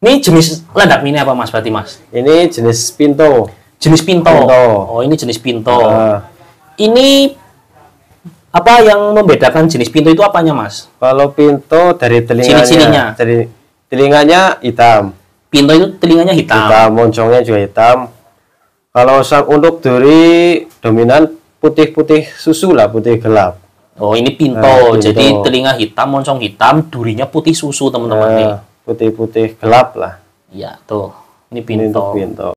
Ini jenis landak mini apa Mas berarti Mas? Ini jenis pinto. Jenis pinto. Oh, ini jenis pinto. Ini apa yang membedakan jenis pinto itu apanya Mas? Kalau pinto dari telinganya. Ciri-cirinya. Dari telinganya hitam. Pinto itu telinganya hitam. Hitam, moncongnya juga hitam. Kalau untuk duri dominan putih-putih susu lah, putih gelap. Oh, ini pinto. Pinto. Jadi telinga hitam, moncong hitam, durinya putih susu teman-teman nih. Putih-putih gelap lah. Iya, tuh. Ini Ini pinto. untuk pinto.